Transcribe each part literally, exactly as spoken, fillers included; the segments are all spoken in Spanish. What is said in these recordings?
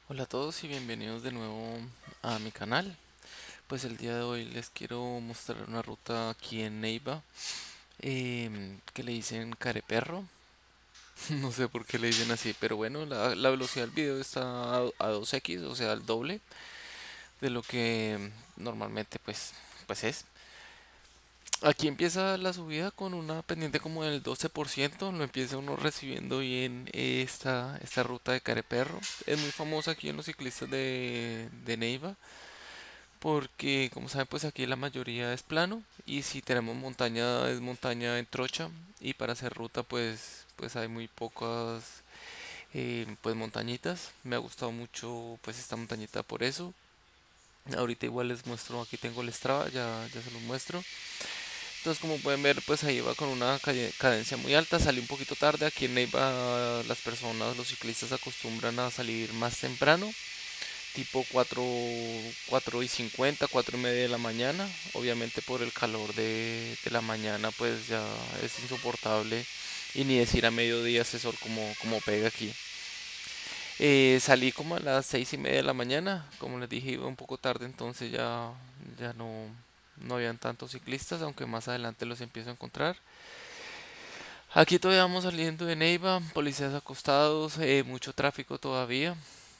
Hola a todos y bienvenidos de nuevo a mi canal. Pues el día de hoy les quiero mostrar una ruta aquí en Neiva em, que le dicen Careperro. No sé por qué le dicen así, pero bueno, la, la velocidad del video está a, a dos equis, o sea, al doble de lo que normalmente pues, pues es. Aquí empieza la subida con una pendiente como del doce por ciento, lo empieza uno recibiendo bien esta, esta ruta de Careperro. Es muy famosa aquí en los ciclistas de, de Neiva porque como saben pues aquí la mayoría es plano y si tenemos montaña es montaña en trocha y para hacer ruta pues pues hay muy pocas eh, pues montañitas. Me ha gustado mucho pues esta montañita por eso. Ahorita igual les muestro, aquí tengo el Strava, ya, ya se los muestro. Entonces como pueden ver pues ahí va con una calle- cadencia muy alta, salí un poquito tarde, aquí en Neiva las personas, los ciclistas acostumbran a salir más temprano tipo cuatro cuatro y cincuenta, cuatro y media de la mañana. Obviamente por el calor de, de la mañana pues ya es insoportable y ni decir a mediodía ese sol como, como pega aquí. Eh, salí como a las seis y media de la mañana, como les dije iba un poco tarde entonces ya, ya no, no habían tantos ciclistas, aunque más adelante los empiezo a encontrar. Aquí todavía vamos saliendo de Neiva, policías acostados, eh, mucho tráfico todavía.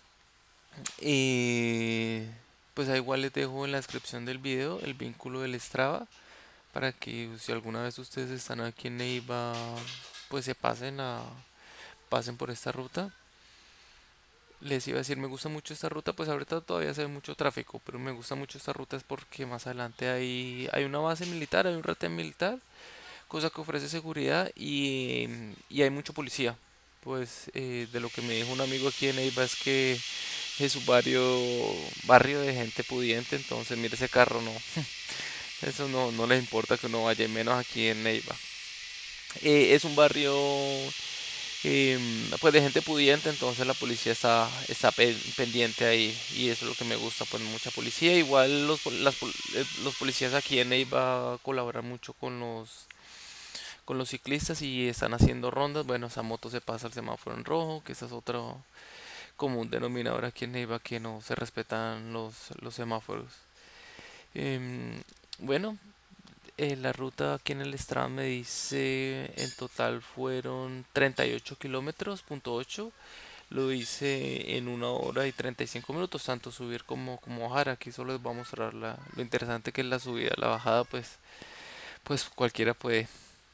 Y pues ahí igual les dejo en la descripción del video el vínculo del Strava para que si alguna vez ustedes están aquí en Neiva, pues se pasen a pasen por esta ruta. Les iba a decir, me gusta mucho esta ruta, pues ahorita todavía se ve mucho tráfico, pero me gusta mucho esta ruta es porque más adelante hay, hay una base militar, hay un retén militar, cosa que ofrece seguridad y, y hay mucho policía. Pues eh, de lo que me dijo un amigo aquí en Neiva es que es un barrio, barrio de gente pudiente, entonces mire ese carro, no, eso no, no les importa que uno vaya, y menos aquí en Neiva. Eh, es un barrio em, pues de gente pudiente, entonces la policía está, está pe- pendiente ahí y eso es lo que me gusta, pues mucha policía. Igual los, pol- las pol- eh, los policías aquí en Neiva colaboran mucho con los, con los ciclistas y están haciendo rondas. Bueno, esa moto se pasa al semáforo en rojo, que esa es otro común denominador aquí en Neiva que no se respetan los, los semáforos. Em, bueno, eh, la ruta aquí en el Strava me dice en total fueron treinta y ocho kilómetros, punto ocho. Lo hice en una hora y treinta y cinco minutos, tanto subir como, como bajar. Aquí solo les voy a mostrar la, lo interesante que es la subida. La bajada, pues, pues cualquiera puede.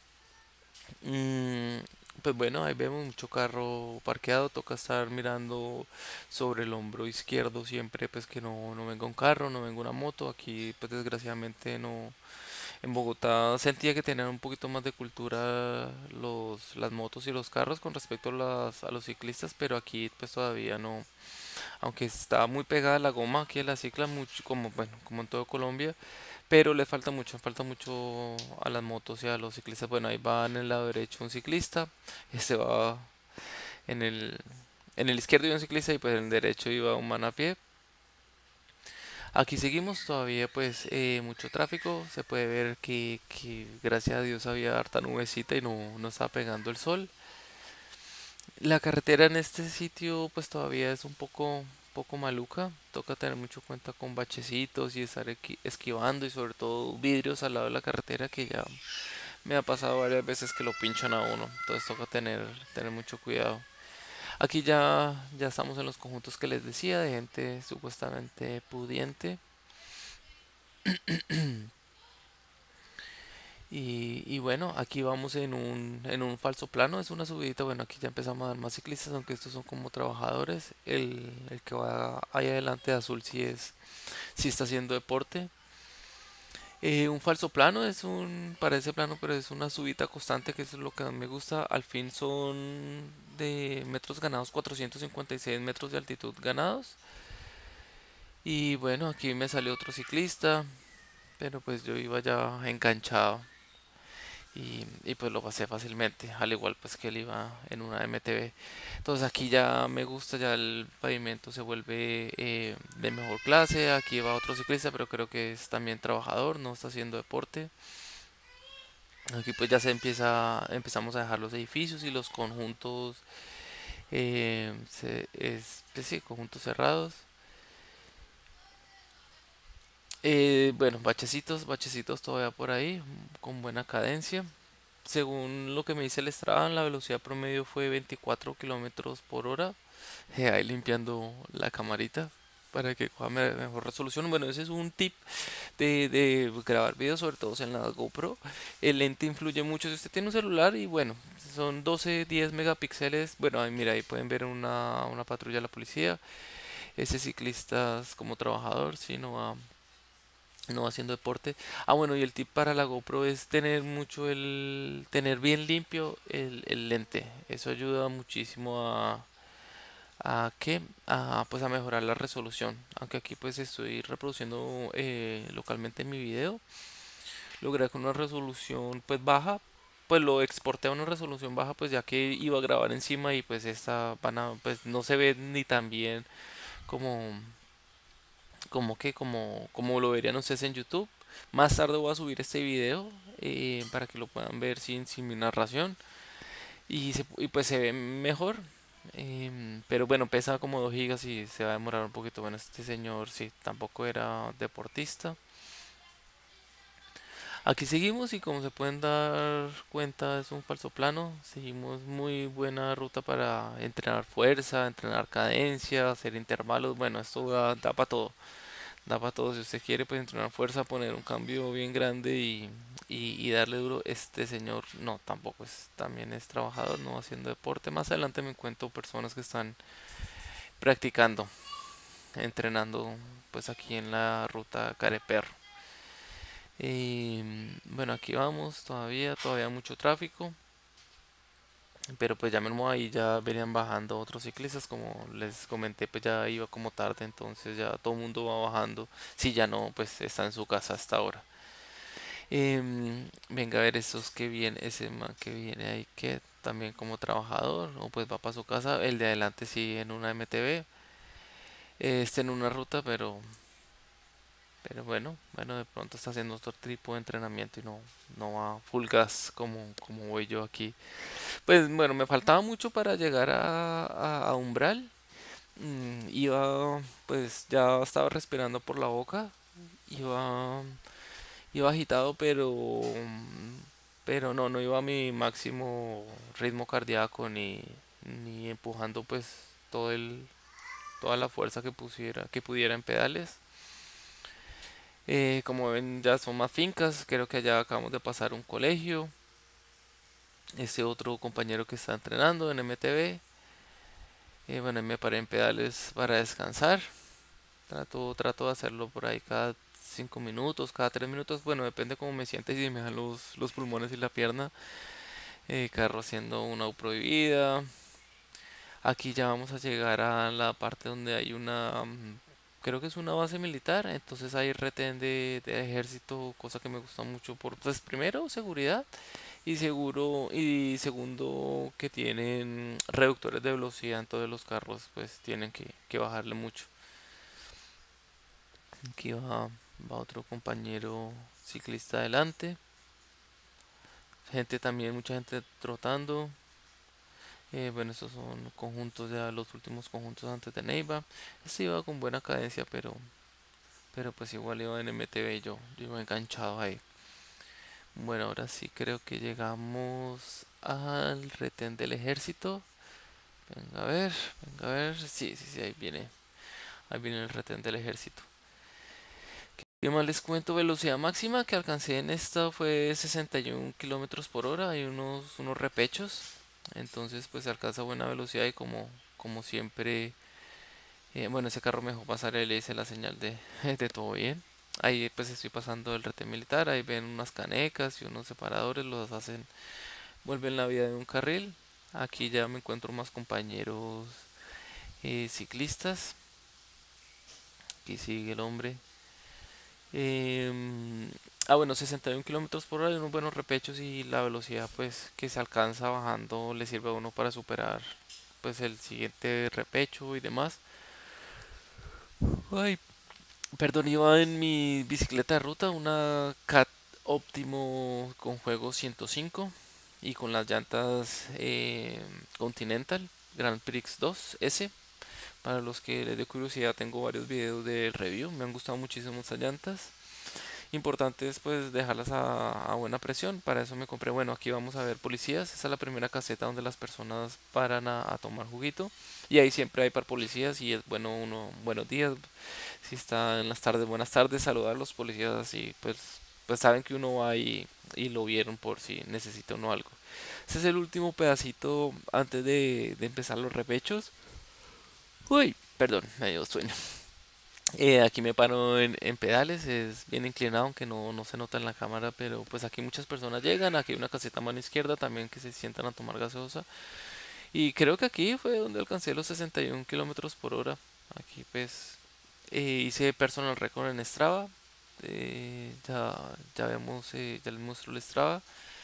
Mm, pues bueno, ahí vemos mucho carro parqueado, toca estar mirando sobre el hombro izquierdo siempre, pues que no, no venga un carro, no venga una moto. Aquí, pues desgraciadamente no. En Bogotá sentía que tenían un poquito más de cultura los, las motos y los carros con respecto a, las, a los ciclistas, pero aquí pues todavía no. Aunque está muy pegada la goma aquí en la cicla, mucho, como, bueno, como en todo Colombia, pero le falta mucho, falta mucho a las motos y a los ciclistas. Bueno, ahí va en el lado derecho un ciclista, este va en el, en el izquierdo iba un ciclista y pues en el derecho iba un man a pie. Aquí seguimos todavía pues eh, mucho tráfico, se puede ver que, que gracias a Dios había harta nubecita y no, no estaba pegando el sol. La carretera en este sitio pues todavía es un poco, poco maluca, toca tener mucho cuenta con bachecitos y estar equi- esquivando y sobre todo vidrios al lado de la carretera que ya me ha pasado varias veces que lo pinchan a uno, entonces toca tener, tener mucho cuidado. Aquí ya, ya estamos en los conjuntos que les decía de gente supuestamente pudiente. Y, y bueno, aquí vamos en un, en un falso plano, es una subidita, bueno, aquí ya empezamos a dar más ciclistas, aunque estos son como trabajadores. El, el que va ahí adelante de azul sí es, sí está haciendo deporte. Eh, un falso plano es un, parece plano, pero es una subida constante, que eso es lo que más me gusta. Al fin son de metros ganados, cuatrocientos cincuenta y seis metros de altitud ganados. Y bueno, aquí me salió otro ciclista, pero pues yo iba ya enganchado. y, y pues lo pasé fácilmente, al igual pues que él iba en una M T B. Entonces aquí ya me gusta, ya el pavimento se vuelve eh, de mejor clase, aquí va otro ciclista, pero creo que es también trabajador, no está haciendo deporte. Aquí pues ya se empieza, empezamos a dejar los edificios y los conjuntos Eh, se- es, pues sí, conjuntos cerrados. Eh, bueno, bachecitos, bachecitos todavía por ahí, con buena cadencia. Según lo que me dice el Strava, la velocidad promedio fue veinticuatro kilómetros por hora. Eh, ahí limpiando la camarita para que coja me- mejor resolución. Bueno, ese es un tip de, de grabar videos, sobre todo en la GoPro. El lente influye mucho si usted tiene un celular y bueno, son doce, diez megapíxeles. Bueno, ahí mira, ahí pueden ver una, una patrulla de la policía. Ese ciclista es como trabajador, si no va, no va haciendo deporte. Ah, bueno, y el tip para la GoPro es tener mucho el, tener bien limpio el, el lente. Eso ayuda muchísimo a, a qué, a, pues a mejorar la resolución. Aunque aquí pues estoy reproduciendo eh, localmente mi video, logré con una resolución pues baja. Pues lo exporté a una resolución baja, pues ya que iba a grabar encima y pues esta van a, pues no se ve ni tan bien como como que como, como lo verían ustedes en YouTube. Más tarde voy a subir este video eh, para que lo puedan ver sin, sin mi narración y, se- y pues se ve mejor. Em, pero bueno, pesa como dos gigas y se va a demorar un poquito. Bueno, este señor sí, tampoco era deportista. Aquí seguimos y como se pueden dar cuenta es un falso plano. Seguimos muy buena ruta para entrenar fuerza, entrenar cadencia, hacer intervalos. Bueno, esto da, da para todo. Da para todo. Si usted quiere pues entrenar fuerza, poner un cambio bien grande y, y, y darle duro. Este señor no, tampoco es, también es trabajador, no haciendo deporte. Más adelante me encuentro personas que están practicando, entrenando pues aquí en la ruta Careperro. Y bueno, aquí vamos, todavía, todavía mucho tráfico. Pero pues ya mismo ahí ya venían bajando otros ciclistas, como les comenté, pues ya iba como tarde, entonces ya todo el mundo va bajando. Si ya no, pues está en su casa hasta ahora. Em, venga a ver esos que viene, ese man que viene ahí que también como trabajador, o pues va para su casa. El de adelante sí en una M T V, este en una ruta, pero pero bueno, bueno de pronto está haciendo otro tipo de entrenamiento y no no va full gas como como voy yo aquí. Pues bueno, me faltaba mucho para llegar a, a- a Umbral. Mm, iba, pues ya estaba respirando por la boca. Iba, iba agitado, pero, mm, pero no, no iba a mi máximo ritmo cardíaco ni, ni empujando pues todo el, toda la fuerza que pusiera, que pudiera en pedales. Eh, como ven, ya son más fincas. Creo que allá acabamos de pasar un colegio. Este otro compañero que está entrenando en M T V. Eh, bueno, me paré en pedales para descansar. Trato, trato de hacerlo por ahí cada cinco minutos, cada tres minutos. Bueno, depende cómo me sienta y si me dan los, los pulmones y la pierna. Eh, carro haciendo una U prohibida. Aquí ya vamos a llegar a la parte donde hay una, mm, creo que es una base militar. Entonces hay retén de, de ejército, cosa que me gusta mucho por, pues primero, seguridad. Y seguro, y segundo, que tienen reductores de velocidad, entonces los carros pues tienen que, que bajarle mucho. Aquí va, va otro compañero ciclista adelante. Gente también, mucha gente trotando. Eh, bueno, estos son conjuntos ya, los últimos conjuntos antes de Neiva. Este iba con buena cadencia, pero, pero pues igual iba en M T V y yo, yo iba enganchado ahí. Bueno, ahora sí creo que llegamos al retén del ejército. Venga a ver, venga a ver. Sí, sí, sí, ahí viene. Ahí viene el retén del ejército. ¿Qué más les cuento? Velocidad máxima que alcancé en esta fue sesenta y uno kilómetros por hora. Hay unos, unos repechos. Entonces pues se alcanza buena velocidad y como, como siempre, eh, bueno, ese carro me dejó pasar y le hice la señal de, de todo bien. Ahí pues estoy pasando el retén militar. Ahí ven unas canecas y unos separadores. Los hacen, vuelven la vía de un carril. Aquí ya me encuentro más compañeros eh, ciclistas. Aquí sigue el hombre. Em, ah, bueno, sesenta y uno kilómetros por hora y unos buenos repechos y la velocidad pues que se alcanza bajando le sirve a uno para superar pues el siguiente repecho y demás. Ay, perdón, iba en mi bicicleta de ruta, una Cat Optimo con juego ciento cinco y con las llantas eh, Continental. Grand Prix dos S. Para los que les dé curiosidad, tengo varios videos de review. Me han gustado muchísimo esas llantas. Importante es pues dejarlas a, a buena presión. Para eso me compré, bueno, aquí vamos a ver policías. Esa es la primera caseta donde las personas paran a, a tomar juguito. Y ahí siempre hay par policías y es bueno uno, buenos días. Si está en las tardes, buenas tardes, saludar a los policías y pues, pues saben que uno va y, y lo vieron por si necesita uno algo. Ese es el último pedacito antes de, de empezar los repechos. Uy, perdón, me dio sueño. Eh, aquí me paro en, en pedales, es bien inclinado, aunque no, no se nota en la cámara, pero pues aquí muchas personas llegan, aquí hay una caseta a mano izquierda también que se sientan a tomar gaseosa. Y creo que aquí fue donde alcancé los sesenta y uno kilómetros por hora. Aquí pues eh, hice personal record en Strava. eh, ya, ya vemos, eh, ya les muestro el Strava.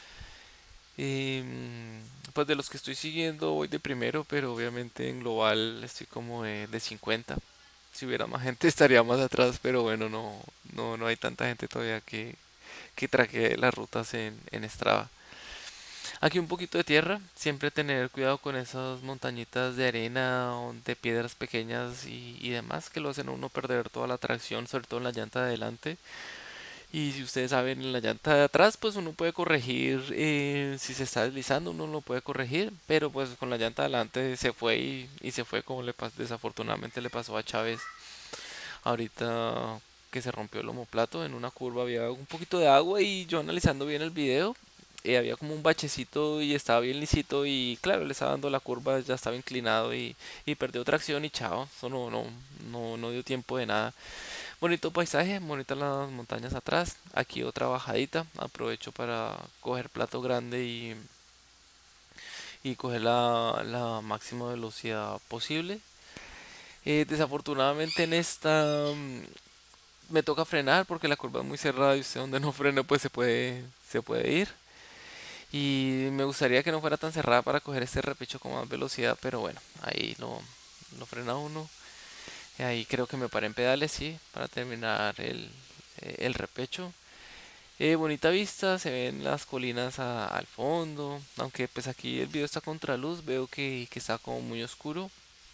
Em, pues de los que estoy siguiendo voy de primero, pero obviamente en global estoy como de, de cincuenta. Si hubiera más gente estaría más atrás, pero bueno, no, no, no hay tanta gente todavía que, que traque las rutas en, en Strava. Aquí un poquito de tierra, siempre tener cuidado con esas montañitas de arena o de piedras pequeñas y, y demás que lo hacen a uno perder toda la tracción, sobre todo en la llanta de adelante. Y si ustedes saben, en la llanta de atrás, pues uno puede corregir, eh, si se está deslizando, uno lo puede corregir, pero pues con la llanta de adelante se fue y, y se fue como le pas- desafortunadamente le pasó a Chávez ahorita que se rompió el omoplato en una curva, había un poquito de agua y yo analizando bien el video, eh, había como un bachecito y estaba bien lisito y claro, le estaba dando la curva, ya estaba inclinado y, y perdió tracción y chao, eso no, no, no, no dio tiempo de nada. Bonito paisaje, bonitas las montañas atrás. Aquí otra bajadita. Aprovecho para coger plato grande y, y coger la, la máxima velocidad posible. Eh, desafortunadamente en esta mm, me toca frenar porque la curva es muy cerrada y usted donde no frena pues se puede, se puede ir. Y me gustaría que no fuera tan cerrada para coger este repecho con más velocidad, pero bueno, ahí lo, lo frena uno. Y ahí creo que me paré en pedales, sí, para terminar el, eh, el repecho. Eh, bonita vista, se ven las colinas a- al fondo, aunque pues aquí el video está contra luz, veo que, que está como muy oscuro,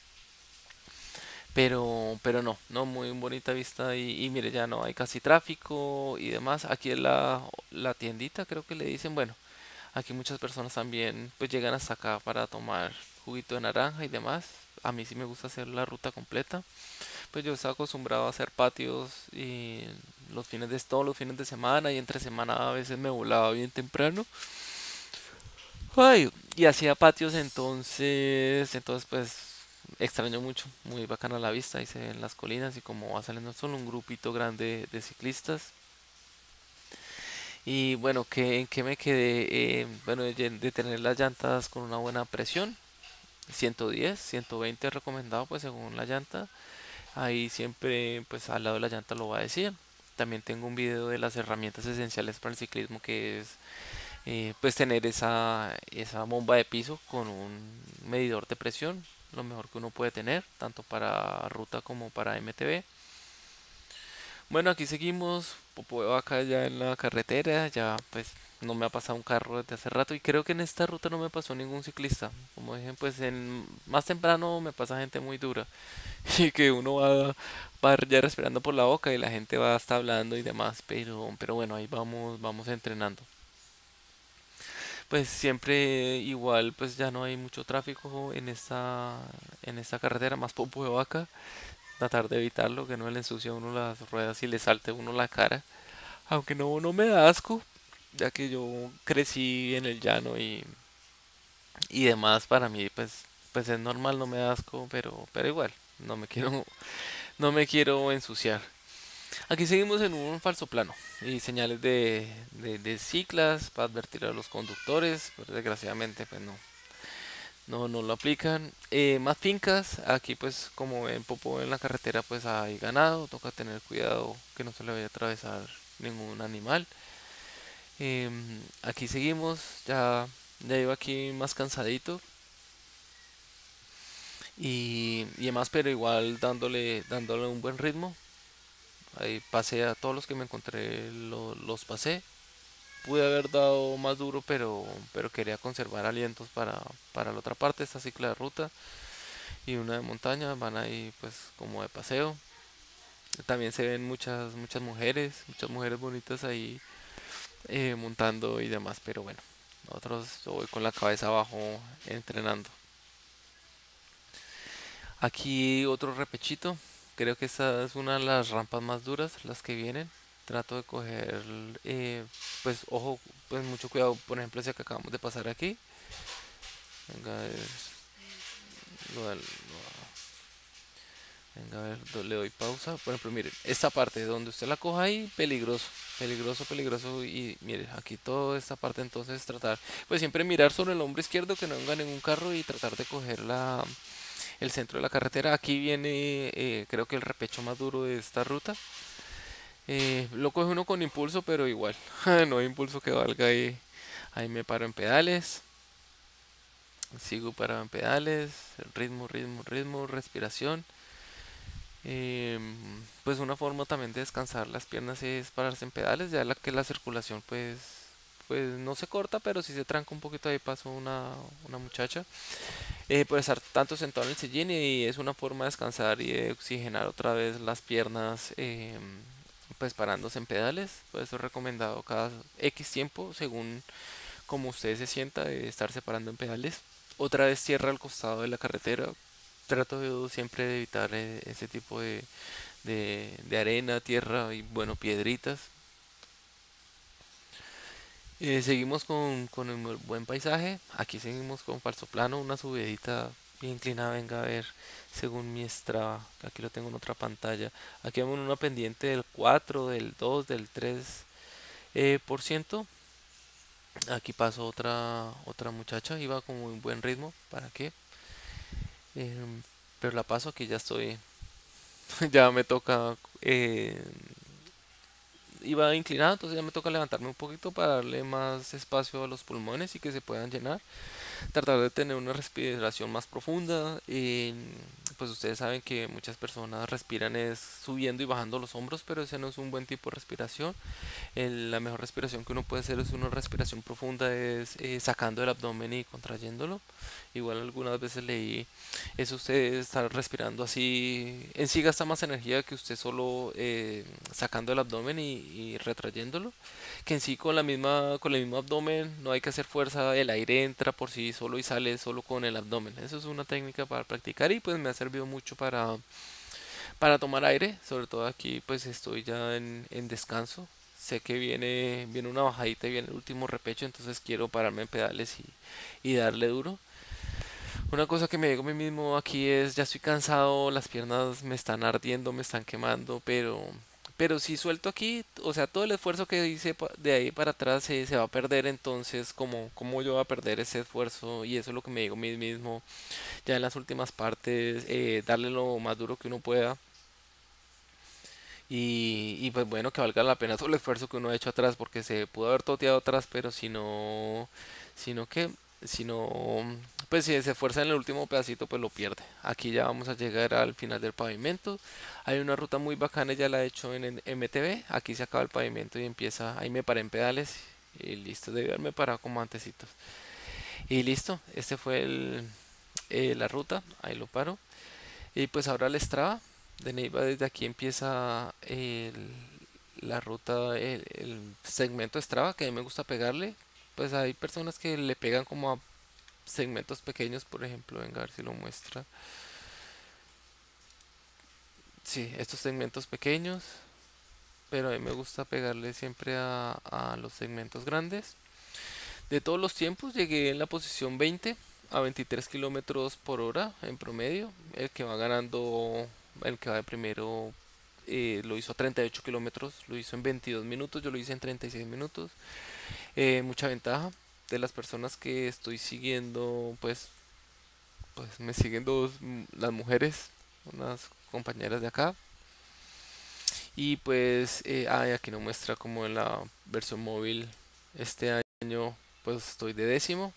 pero, pero no, no, muy bonita vista y, y mire, ya no hay casi tráfico y demás. Aquí es la, la tiendita, creo que le dicen, bueno, aquí muchas personas también pues llegan hasta acá para tomar juguito de naranja y demás. A mí sí me gusta hacer la ruta completa. Pues yo estaba acostumbrado a hacer patios y los fines de todos los fines de semana y entre semana a veces me volaba bien temprano. Ay, y hacía patios entonces, entonces pues extraño mucho, muy bacana la vista y se ven las colinas y como va saliendo solo un grupito grande de ciclistas. Y bueno, ¿qué, en qué me quedé? Eh, bueno, de, de tener las llantas con una buena presión, ciento diez, ciento veinte recomendado pues según la llanta. Ahí siempre, pues al lado de la llanta lo va a decir. También tengo un video de las herramientas esenciales para el ciclismo que es eh, pues tener esa, esa bomba de piso con un medidor de presión, lo mejor que uno puede tener, tanto para ruta como para M T B. Bueno, aquí seguimos, Popo de Vaca ya en la carretera, ya pues no me ha pasado un carro desde hace rato y creo que en esta ruta no me pasó ningún ciclista. Como dije, pues en más temprano me pasa gente muy dura y que uno va, va ya respirando por la boca y la gente va hasta hablando y demás, pero, pero bueno, ahí vamos, vamos entrenando. Pues siempre igual, pues ya no hay mucho tráfico en esta, en esta carretera, más Popo de Vaca. Tratar de evitarlo, que no le ensucie a uno las ruedas y le salte a uno la cara. Aunque no, no me da asco, ya que yo crecí en el llano y, y demás, para mí pues, pues es normal, no me da asco, pero, pero igual, no me quiero, no me quiero ensuciar. Aquí seguimos en un falso plano y señales de, de, de ciclas para advertir a los conductores, pero desgraciadamente pues no, no, no lo aplican. Eh, más fincas, aquí pues como en Popo en la carretera pues hay ganado, toca tener cuidado que no se le vaya a atravesar ningún animal. Em, aquí seguimos, ya, ya iba aquí más cansadito y, y demás, pero igual dándole, dándole un buen ritmo. Ahí pasé a todos los que me encontré, lo- los pasé. pude haber dado más duro, pero, pero quería conservar alientos para, para la otra parte, esta cicla de ruta y una de montaña, van ahí pues como de paseo. También se ven muchas, muchas mujeres, muchas mujeres bonitas ahí eh, montando y demás, pero bueno, nosotros yo voy con la cabeza abajo entrenando. Aquí otro repechito, creo que esta es una de las rampas más duras, las que vienen. Trato de coger, eh, pues ojo, pues mucho cuidado, por ejemplo, ese que acabamos de pasar aquí. Venga, es- lo del- venga, a ver, do- le doy pausa. Por ejemplo, miren, esta parte donde usted la coja ahí, peligroso, peligroso, peligroso. Y mire, aquí toda esta parte entonces tratar, pues siempre mirar sobre el hombro izquierdo que no venga ningún carro y tratar de coger la, el centro de la carretera. Aquí viene, eh, creo que el repecho más duro de esta ruta. Eh, lo coge uno con impulso, pero igual, no hay impulso que valga ahí. Ahí me paro en pedales, sigo parado en pedales, ritmo, ritmo, ritmo, respiración. Em, pues una forma también de descansar las piernas es pararse en pedales, ya la que la circulación pues pues no se corta, pero si se tranca un poquito. Ahí pasó una, una muchacha. Eh, puede estar tanto sentado en el sillín y es una forma de descansar y de oxigenar otra vez las piernas, em, pues parándose en pedales. Por eso es recomendado cada X tiempo, según como usted se sienta, de estar separando en pedales. Otra vez tierra al costado de la carretera. Trato de siempre de evitar eh, ese tipo de, de, de arena, tierra y bueno, piedritas. Eh, seguimos con, con el mu- buen paisaje. Aquí seguimos con falso plano, una subidita bien inclinada. Venga a ver, según mi Strava, que aquí lo tengo en otra pantalla. Aquí vamos en una pendiente del cuatro, del dos, del tres eh, por ciento. Aquí pasó otra otra muchacha, iba con muy buen ritmo. ¿Para qué? Em, pero la paso, aquí ya estoy, ya me toca. eh, iba inclinado, entonces ya me toca levantarme un poquito para darle más espacio a los pulmones y que se puedan llenar. Tratar de tener una respiración más profunda. Eh, pues ustedes saben que muchas personas respiran es subiendo y bajando los hombros, pero ese no es un buen tipo de respiración. El- la mejor respiración que uno puede hacer es una respiración profunda, es eh, sacando el abdomen y contrayéndolo. Igual algunas veces leí, es usted estar respirando así, en sí gasta más energía que usted solo eh, sacando el abdomen y, y retrayéndolo, que en sí con la misma, con el mismo abdomen no hay que hacer fuerza, el aire entra por sí solo y sale solo con el abdomen. Eso es una técnica para practicar y pues me ha servido mucho para, para tomar aire, sobre todo aquí pues estoy ya en, en descanso. Sé que viene, viene una bajadita y viene el último repecho, entonces quiero pararme en pedales y, y darle duro. Una cosa que me digo a mí mismo aquí es, ya estoy cansado, las piernas me están ardiendo, me están quemando, pero, pero si suelto aquí, o sea, todo el esfuerzo que hice pa- de ahí para atrás se, se va a perder. Entonces, ¿cómo, cómo yo voy a perder ese esfuerzo? Y eso es lo que me digo a mí mismo, ya en las últimas partes, eh, darle lo más duro que uno pueda. Y, y pues bueno, que valga la pena todo el esfuerzo que uno ha hecho atrás, porque se pudo haber toteado atrás, pero si no, si no que, si no, pues si se esfuerza en el último pedacito, pues lo pierde. Aquí ya vamos a llegar al final del pavimento. Hay una ruta muy bacana, ya la he hecho en el M T B. Aquí se acaba el pavimento y empieza, ahí me paré en pedales y listo, debe haberme parado como antecitos. Y listo, este fue el, eh, la ruta, ahí lo paro. Y pues ahora el Strava de Neiva, desde aquí empieza el- la ruta, el, el segmento Strava, que a mí me gusta pegarle. Pues hay personas que le pegan como a segmentos pequeños, por ejemplo, venga a ver si lo muestra. Sí, estos segmentos pequeños, pero a mí me gusta pegarle siempre a, a los segmentos grandes. De todos los tiempos llegué en la posición veinte a veintitrés kilómetros por hora en promedio. El que va ganando, el que va de primero, eh, lo hizo a treinta y ocho kilómetros, lo hizo en veintidós minutos, yo lo hice en treinta y seis minutos. Eh, mucha ventaja de las personas que estoy siguiendo, pues, pues me siguen dos, mm, las mujeres, unas compañeras de acá. Y pues, eh, ay, aquí no muestra como en la versión móvil este año, pues estoy de décimo.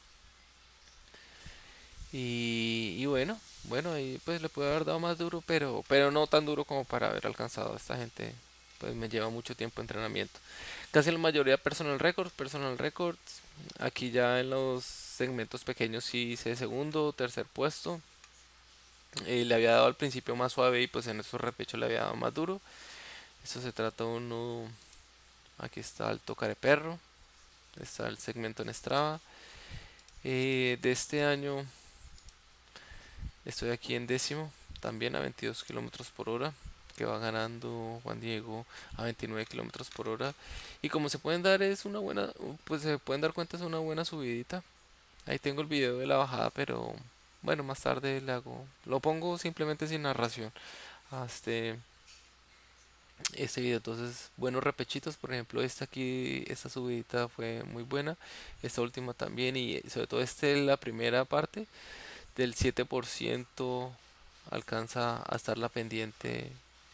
Y, y bueno, bueno, ahí pues le puede haber dado más duro, pero, pero no tan duro como para haber alcanzado a esta gente pues me lleva mucho tiempo de entrenamiento. Casi la mayoría personal records, personal records. Aquí ya en los segmentos pequeños sí hice segundo, tercer puesto. Eh, le había dado al principio más suave y pues en estos repechos le había dado más duro. Eso se trata uno, aquí está el Tocar Perro, está el segmento en Strava. Eh, de este año estoy aquí en décimo, también a veintidós kilómetros por hora, que va ganando Juan Diego a veintinueve kilómetros por hora. Y como se pueden dar es una buena, pues se pueden dar cuenta es una buena subidita. Ahí tengo el video de la bajada, pero bueno, más tarde le hago, lo pongo simplemente sin narración a este, este video. Entonces, buenos repechitos, por ejemplo, esta aquí, esta subidita fue muy buena, esta última también, y sobre todo esta es la primera parte del siete por ciento alcanza a estar la pendiente.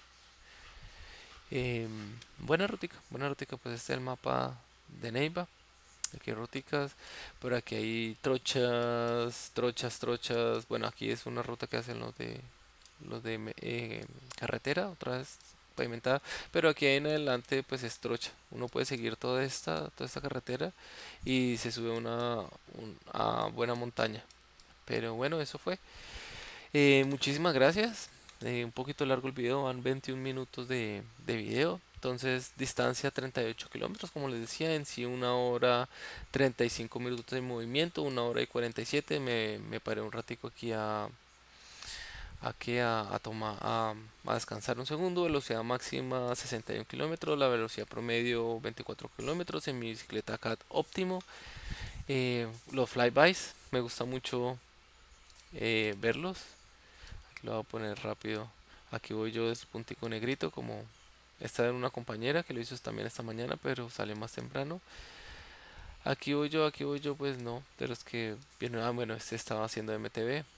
Em, buena rutica, buena rutica, pues este es el mapa de Neiva. Aquí hay ruticas, por aquí hay trochas, trochas, trochas. Bueno, aquí es una ruta que hacen los de los de me- eh, carretera, otra vez pavimentada, pero aquí en adelante pues es trocha. Uno puede seguir toda esta, toda esta carretera y se sube una un- a buena montaña. Pero bueno, eso fue. Eh, muchísimas gracias. Eh, un poquito largo el video, van veintiún minutos de, de video. Entonces, distancia treinta y ocho kilómetros, como les decía, en sí una hora treinta y cinco minutos de movimiento, una hora y cuarenta y siete. Me, me paré un ratico aquí a, aquí a, a tomar, a, a descansar un segundo. Velocidad máxima sesenta y uno kilómetros, la velocidad promedio veinticuatro kilómetros en mi bicicleta C A T óptimo. Eh, los flybys, me gusta mucho eh, verlos. Aquí lo voy a poner rápido. Aquí voy yo desde el puntico negrito, como esta era una compañera que lo hizo también esta mañana, pero salió más temprano. Aquí voy yo, aquí voy yo, pues no, de los que vienen, ah, bueno, este estaba haciendo M T B.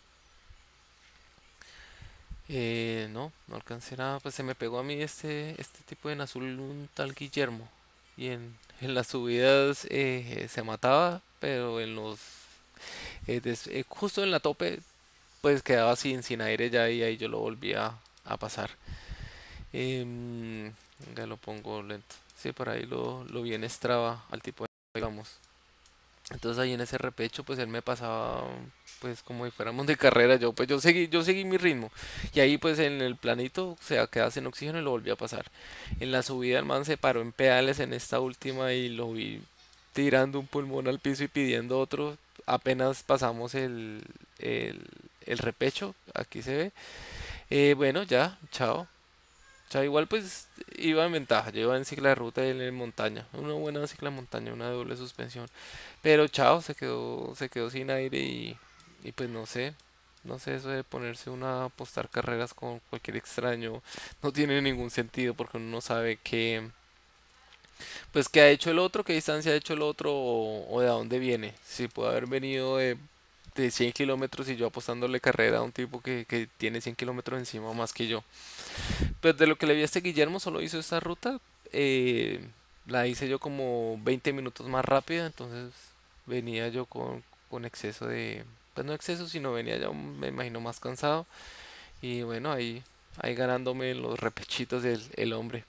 Eh, no, no alcancé nada, pues se me pegó a mí este, este tipo en azul, un tal Guillermo. Y en, en las subidas eh, se mataba, pero en los, eh, des- eh, justo en la tope, pues quedaba sin, sin aire ya y ahí yo lo volvía a pasar. Em, ya lo pongo lento. Sí, por ahí lo, lo vi en Strava al tipo de vamos. Entonces ahí en ese repecho pues él me pasaba pues como si fuéramos de carrera, yo pues yo seguí, yo seguí mi ritmo. Y ahí pues en el planito se quedaba sin oxígeno y lo volví a pasar. En la subida el man se paró en pedales en esta última y lo vi tirando un pulmón al piso y pidiendo otro. Apenas pasamos el, el, el repecho, aquí se ve. Eh, bueno, ya, chao. O sea, igual pues iba en ventaja, yo iba en cicla de ruta y él en montaña, una buena cicla de montaña, una doble suspensión. Pero chao, se quedó, se quedó sin aire y, y pues no sé, no sé, eso de ponerse uno a apostar carreras con cualquier extraño no tiene ningún sentido porque uno no sabe qué, pues qué ha hecho el otro, qué distancia ha hecho el otro o, o de dónde viene. Si puede haber venido de, de cien kilómetros y yo apostándole carrera a un tipo que, que tiene cien kilómetros encima más que yo. Pues de lo que le vi a este Guillermo, solo hizo esta ruta. eh, la hice yo como veinte minutos más rápida, entonces venía yo con, con exceso de, pues no exceso, sino venía ya me imagino más cansado. Y bueno, ahí, ahí ganándome los repechitos del el hombre.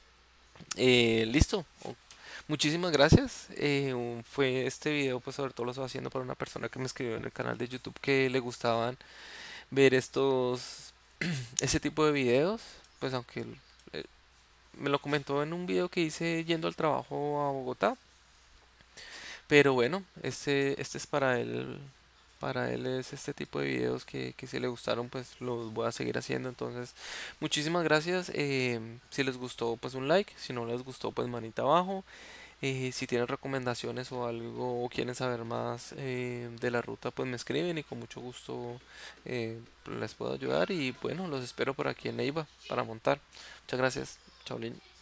Eh, listo. O- Muchísimas gracias. Eh, un- fue este video, pues sobre todo lo estoy haciendo para una persona que me escribió en el canal de YouTube que le gustaban ver estos, ese tipo de videos. Pues aunque eh, me lo comentó en un video que hice yendo al trabajo a Bogotá. Pero bueno, este, este es para él, para él es este tipo de videos que, que si le gustaron, pues los voy a seguir haciendo. Entonces, muchísimas gracias. Eh, si les gustó, pues un like. Si no les gustó, pues manita abajo. Eh, si tienen recomendaciones o algo o quieren saber más eh, de la ruta, pues me escriben y con mucho gusto eh, les puedo ayudar. Y bueno, los espero por aquí en Neiva para montar. Muchas gracias. Chao, Lin.